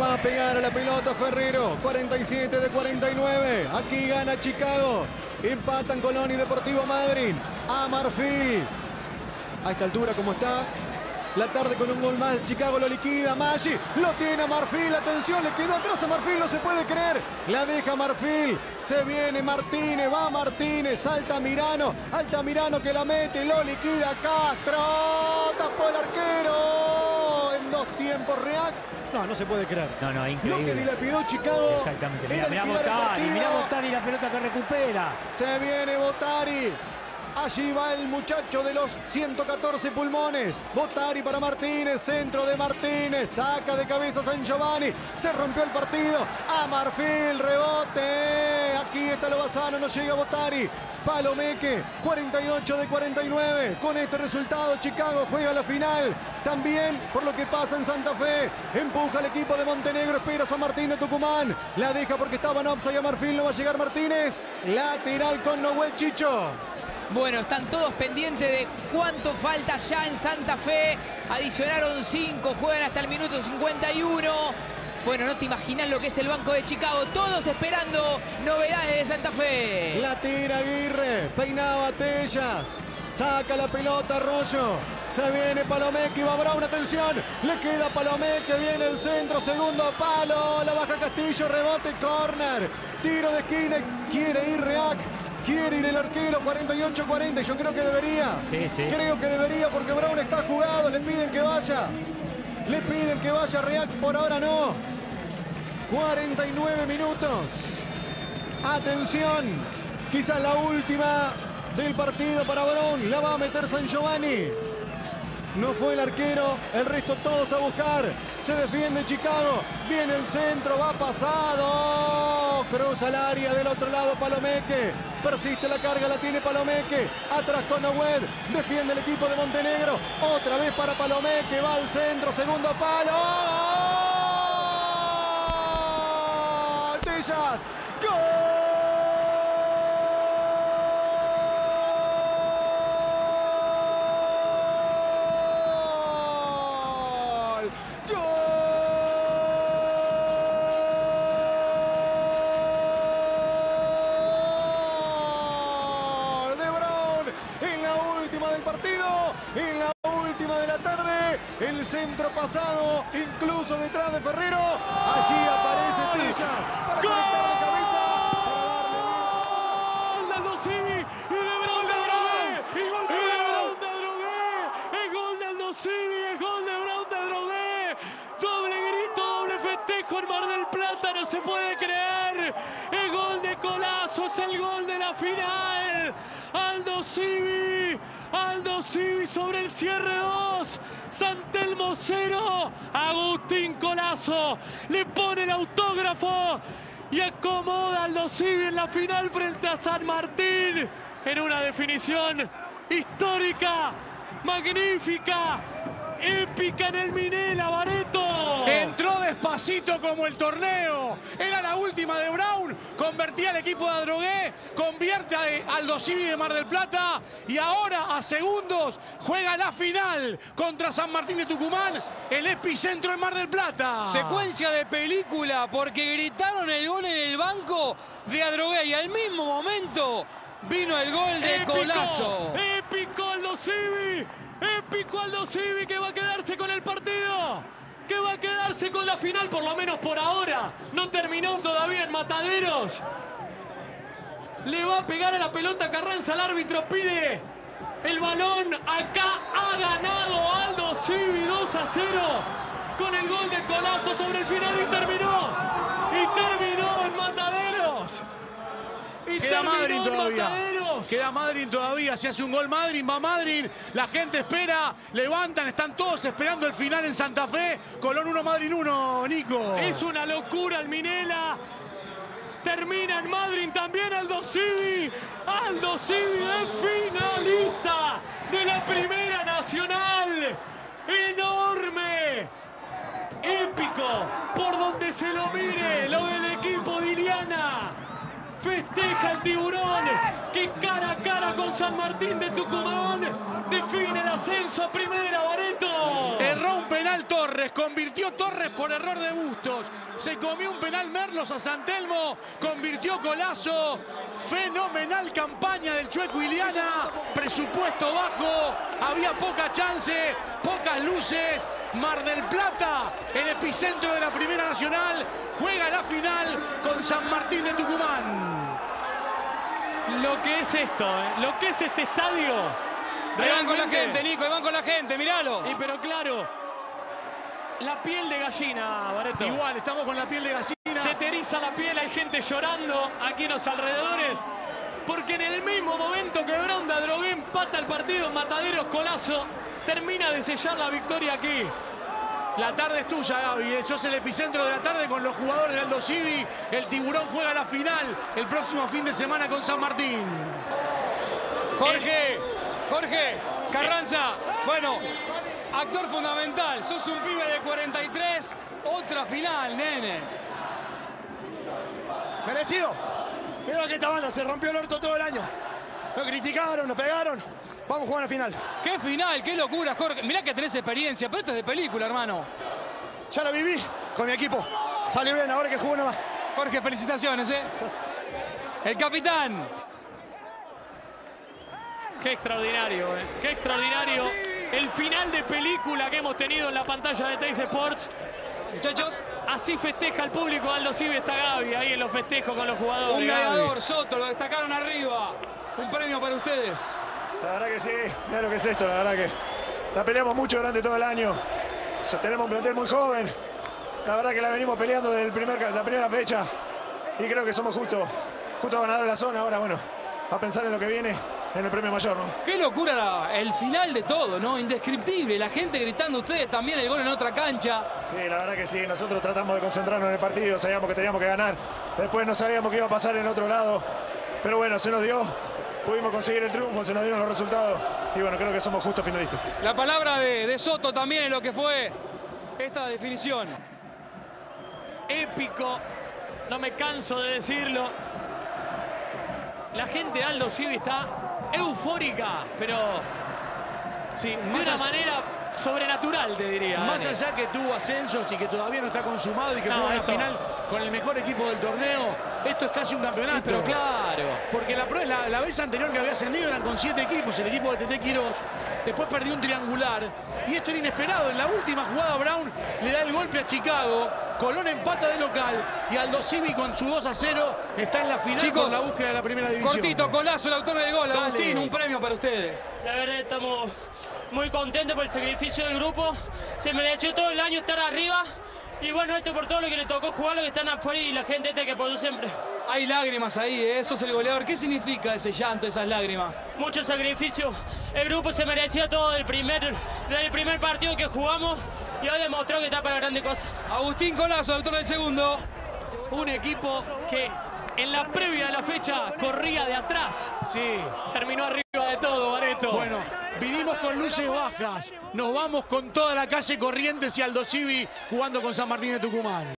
va a pegar a la pelota Ferrero. 47 de 49. Aquí gana Chicago. Empatan Colón y Deportivo Madryn. A Marfil. A esta altura, como está la tarde, con un gol más, Chicago lo liquida. Maggi lo tiene a Marfil. Atención, le quedó atrás a Marfil, no se puede creer. La deja Marfil. Se viene Martínez, va Martínez. Altamirano que la mete, lo liquida Castro. Tapó el arquero. En 2 tiempos Reac. No se puede creer. No, increíble. Lo que dilapidó Chicago. Exactamente. Era Mirá Bottari, la pelota que recupera. Se viene Bottari. Allí va el muchacho de los 114 pulmones. Bottari para Martínez. Centro de Martínez. Saca de cabeza San Giovanni. Se rompió el partido. A Marfil. Rebote. Aquí está Lobazano. No llega Bottari. Palomeque. 48 de 49. Con este resultado, Chicago juega la final. También por lo que pasa en Santa Fe. Empuja al equipo de Montenegro. Espera San Martín de Tucumán. La deja porque estaba en offside a Marfil. No va a llegar Martínez. Lateral con Noel Chicho. Bueno, están todos pendientes de cuánto falta ya en Santa Fe. Adicionaron 5, juegan hasta el minuto 51. Bueno, no te imaginas lo que es el banco de Chicago. Todos esperando novedades de Santa Fe. La tira Aguirre, peinaba Tellas. Saca la pelota Arroyo. Se viene Palomeque y va Brown. Atención, le queda Palomeque. Viene el centro, segundo palo. La baja Castillo, rebote, córner. Tiro de esquina, quiere ir Reac. Quiere ir el arquero, 48-40. Yo creo que debería. Sí. Creo que debería porque Brown está jugado. Le piden que vaya. Le piden que vaya Reac. Por ahora no. 49 minutos. Atención. Quizás la última del partido para Brown. La va a meter San Giovanni. No fue el arquero, el resto todos a buscar. Se defiende Chicago. Viene el centro, va pasado. Cruza el área del otro lado Palomeque. Persiste la carga, la tiene Palomeque. Atrás con Nogued. Defiende el equipo de Montenegro. Otra vez para Palomeque. Va al centro, segundo palo. ¡Gol! Tellas. ¡Gol! En la última de la tarde, el centro pasado, incluso detrás de Ferrero. Allí aparece Tellas para conectar de cabeza, para darle vida. ¡Gol de Civi! ¡Y de Brown de Drogué! ¡Y gol de Brown de Drogué! ¡El gol de Aldo Civi! ¡El gol de Brown de Drogué! ¡Doble grito, doble festejo en Mar del Plata! ¡No se puede creer! ¡El gol de Colazo es el gol de la final! ¡Aldo Civi! Aldo Civi sobre el cierre 2, San Telmo 0, Agustín Colazo le pone el autógrafo y acomoda a Aldo Civi en la final frente a San Martín en una definición histórica, magnífica, épica en el Minela, Bareto. Entró despacito como el torneo. Era la última de Brown. Convertía al equipo de Adrogué. Convierte a Aldo Civi de Mar del Plata. Y ahora, a segundos, juega la final contra San Martín de Tucumán. El epicentro en Mar del Plata. Secuencia de película porque gritaron el gol en el banco de Adrogué. Y al mismo momento vino el gol de Colazo. Épico Aldo Civi. Épico Aldo Civi, que va a quedarse con el partido, que va a quedarse con la final, por lo menos por ahora. No terminó todavía en Mataderos. Le va a pegar a la pelota Carranza, el árbitro pide el balón. Acá ha ganado Aldo Civi 2-0 con el gol de Colazo sobre el final y terminó en Mataderos. Queda Madryn todavía. Queda Madryn todavía. Si hace un gol Madryn, va Madryn. La gente espera, levantan, están todos esperando el final en Santa Fe. Colón 1, Madryn 1, Nico. Es una locura el Minela. Termina en Madryn también Aldo Civi. Aldo Civi es finalista de la Primera Nacional. Enorme. Épico. Por donde se lo mire, lo del equipo de Iliana. Festeja festeja el Tiburón, que cara a cara con San Martín de Tucumán define el ascenso a primera, Barreto. Erró un penal Torres, convirtió Torres por error de Bustos. Se comió un penal Merlos a San Telmo, convirtió Colazo. Fenomenal campaña del Chueco Iliana, presupuesto bajo, había poca chance, pocas luces. Mar del Plata, el epicentro de la Primera Nacional, juega la final con San Martín de Tucumán. Lo que es esto, lo que es este estadio. Ahí van con la gente, Nico, ahí van con la gente, míralo. Y pero claro, la piel de gallina, Barreto. Igual, estamos con la piel de gallina. Se te eriza la piel, hay gente llorando aquí en los alrededores. Porque en el mismo momento que Brown de Adrogué empata el partido, Mataderos Colazo termina de sellar la victoria aquí. La tarde es tuya, Gaby. Sos el epicentro de la tarde con los jugadores de Aldo Civi. El Tiburón juega la final el próximo fin de semana con San Martín. Jorge Carranza, bueno, actor fundamental. Sos un pibe de 43, otra final, nene. Merecido. Mira que esta banda se rompió el orto todo el año. Nos criticaron, nos pegaron. Vamos a jugar la final. ¡Qué final! ¡Qué locura, Jorge! Mirá que tenés experiencia, pero esto es de película, hermano. Ya lo viví con mi equipo. Salió bien, ahora que juego nada más. Jorge, felicitaciones, ¿eh? El capitán. Qué extraordinario, qué extraordinario. El final de película que hemos tenido en la pantalla de Teis Sports. Muchachos, así festeja el público Aldo Civi, está Gaby ahí en los festejos con los jugadores. un ganador, Soto, lo destacaron arriba. Un premio para ustedes. La verdad que sí, mira lo que es esto, la verdad que la peleamos mucho durante todo el año. Tenemos un plantel muy joven. La verdad que la venimos peleando desde la primera fecha. Y creo que somos justo ganadores de la zona. Ahora, bueno, a pensar en lo que viene, en el premio mayor, ¿no? Qué locura el final de todo, ¿no? Indescriptible. La gente gritando, ustedes también el gol en otra cancha. Sí, la verdad que sí. Nosotros tratamos de concentrarnos en el partido. Sabíamos que teníamos que ganar. Después no sabíamos qué iba a pasar en el otro lado. Pero bueno, se nos dio. Pudimos conseguir el triunfo, se nos dieron los resultados. Y bueno, creo que somos justos finalistas. La palabra de Soto también en lo que fue esta definición. Épico, no me canso de decirlo. La gente de Aldo Civi está eufórica, pero Sí, de una manera sobrenatural, te diría. Más Dani. allá que tuvo ascensos y que todavía no está consumado y que No, juega una esto- final con el mejor equipo del torneo, esto es casi un campeonato. Pero claro. Porque la vez anterior que había ascendido eran con 7 equipos, el equipo de Tete Quirós. Después perdió un triangular. Y esto era inesperado. En la última jugada Brown le da el golpe a Chicago. Colón empata de local. Y Aldo Civi con su 2-0 está en la final. Chicos, con la búsqueda de la primera división. Cortito, Colazo, el autor del gol. Dale. Agustín, un premio para ustedes. La verdad estamos muy contentos por el sacrificio del grupo. Se mereció todo el año estar arriba. Y bueno, esto por todo lo que le tocó jugar, lo que están afuera y la gente que apoyó siempre. Hay lágrimas ahí, ¿eh? Sos el goleador. ¿Qué significa ese llanto, esas lágrimas? Mucho sacrificio. El grupo se merecía todo desde el primer partido que jugamos. Y hoy demostró que está para grandes cosas. Agustín Colazo, autor del segundo. Un equipo que en la previa de la fecha corría de atrás. Sí. Terminó arriba de todo, Barreto. Bueno, vinimos con luces bajas. Nos vamos con toda la calle Corrientes y Aldo Civi jugando con San Martín de Tucumán.